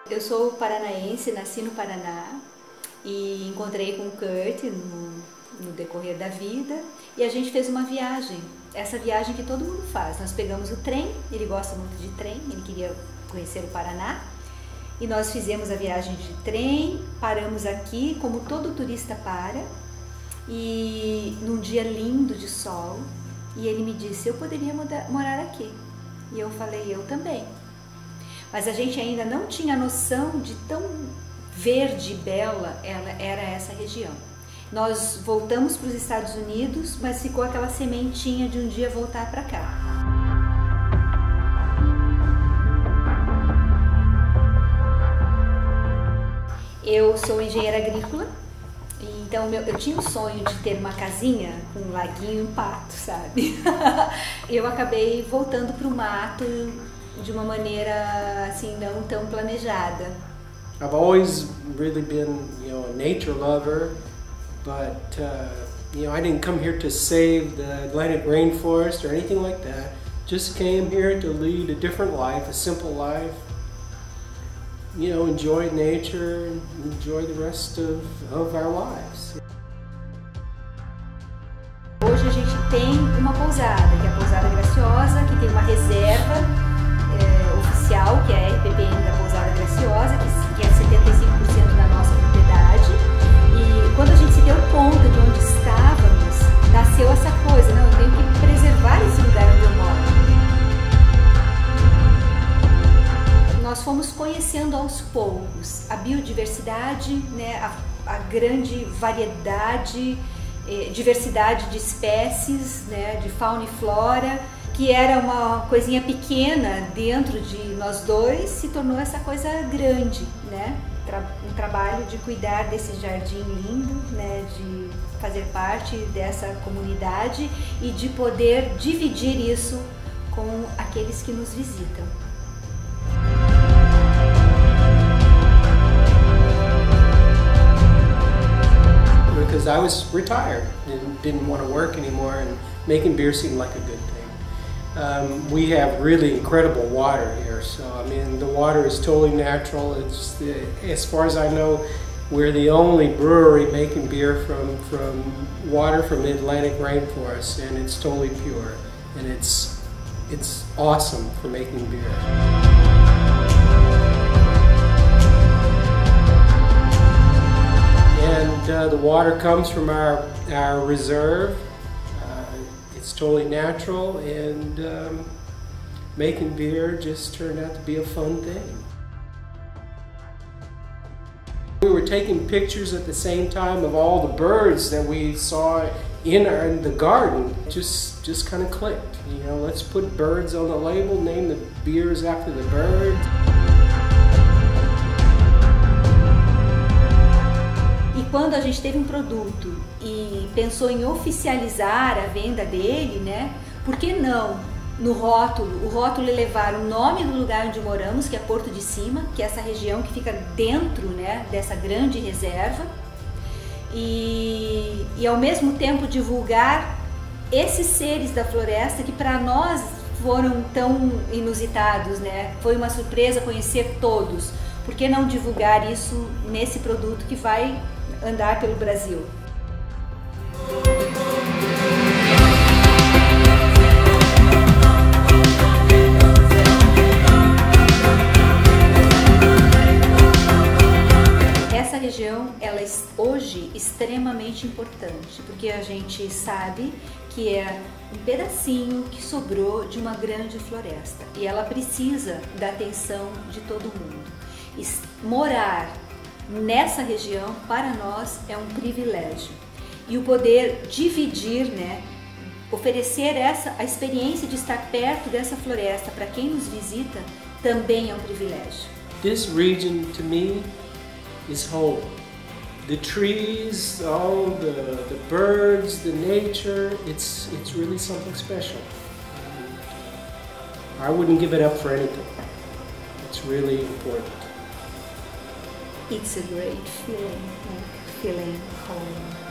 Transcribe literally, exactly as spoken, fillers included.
Eu sou paranaense, nasci no Paraná e encontrei com o Kurt no, no decorrer da vida e a gente fez uma viagem, essa viagem que todo mundo faz. Nós pegamos o trem, ele gosta muito de trem, ele queria conhecer o Paraná e nós fizemos a viagem de trem, paramos aqui como todo turista para e num dia lindo de sol e ele me disse, eu poderia mudar, morar aqui. E eu falei, eu também. Mas a gente ainda não tinha noção de tão verde e bela ela era essa região. Nós voltamos para os Estados Unidos, mas ficou aquela sementinha de um dia voltar para cá. Eu sou engenheira agrícola, então eu tinha o sonho de ter uma casinha com um laguinho e um pato, sabe? Eu acabei voltando para o mato de uma maneira assim não tão planejada. I've always really been, you know, a nature lover, but uh, you know, I didn't come here to save the Atlantic rainforest or anything like that. Just came here to lead a different life, a simple life. You know, enjoy nature, enjoy the rest of, of our lives. Hoje a gente tem uma pousada, que é a Pousada Graciosa, que tem uma reserva É, oficial, que é a R P P N da Pousada Graciosa, que, que é setenta e cinco por cento da nossa propriedade. E quando a gente se deu conta de onde estávamos, nasceu essa coisa, não, eu tenho que preservar esse lugar onde eu moro. Nós fomos conhecendo aos poucos a biodiversidade, né, a, a grande variedade, eh, diversidade de espécies, né, de fauna e flora, que era uma coisinha pequena dentro de nós dois, se tornou essa coisa grande, né? Um trabalho de cuidar desse jardim lindo, né? De fazer parte dessa comunidade e de poder dividir isso com aqueles que nos visitam. Because I was retired and didn't want to work anymore, and making beer seemed like a good thing. Um, we have really incredible water here, so I mean the water is totally natural. It's the, as far as I know, we're the only brewery making beer from from water from the Atlantic rainforest, and it's totally pure, and it's it's awesome for making beer. And uh, the water comes from our our reserve. It's totally natural, and um, making beer just turned out to be a fun thing. We were taking pictures at the same time of all the birds that we saw in, our, in the garden. It just, just kind of clicked. You know, let's put birds on the label, name the beers after the birds. Quando a gente teve um produto e pensou em oficializar a venda dele, né? Por que não no rótulo, o rótulo levar o nome do lugar onde moramos, que é Porto de Cima, que é essa região que fica dentro, né, dessa grande reserva, e, e ao mesmo tempo divulgar esses seres da floresta que para nós foram tão inusitados, né? Foi uma surpresa conhecer todos. Por que não divulgar isso nesse produto que vai andar pelo Brasil? Essa região, ela é hoje extremamente importante, porque a gente sabe que é um pedacinho que sobrou de uma grande floresta e ela precisa da atenção de todo mundo. E morar nessa região, para nós, é um privilégio. E o poder dividir, né, oferecer essa, a experiência de estar perto dessa floresta para quem nos visita, também é um privilégio. This region, to me, is home. The trees, all the, the birds, the nature, it's, it's really something special. And I wouldn't give it up for anything. It's really important. It's a great feeling, like feeling home.